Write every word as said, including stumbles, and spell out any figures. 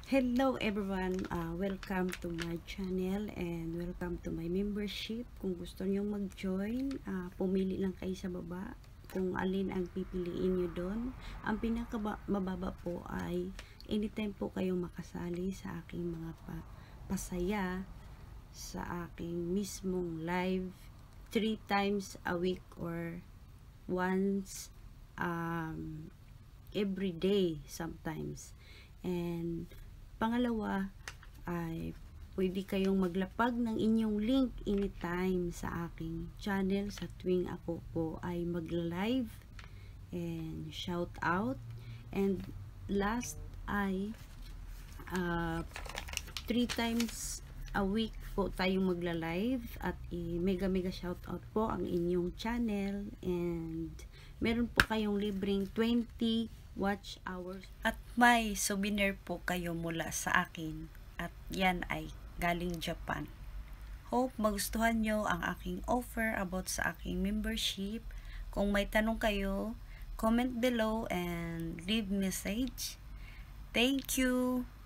Hello everyone, uh, welcome to my channel and welcome to my membership. Kung gusto niyo mag-join, uh, pumili lang kayo sa baba kung alin ang pipiliin niyo doon. Ang pinakamababa po ay anytime po kayong makasali sa aking mga pa pasaya sa aking mismong live three times a week or once um, every day sometimes. And pangalawa ay pwede kayong maglapag ng inyong link anytime sa aking channel sa tuwing ako po ay magla-live and shout out. And last ay uh, three times a week po tayong magla-live at i-mega mega shout out po ang inyong channel, and meron po kayong libreng twenty watch hours at may souvenir po kayo mula sa akin at yan ay galing Japan. Hope magustuhan nyo ang aking offer about sa aking membership. Kung may tanong kayo, comment below and leave message. Thank you!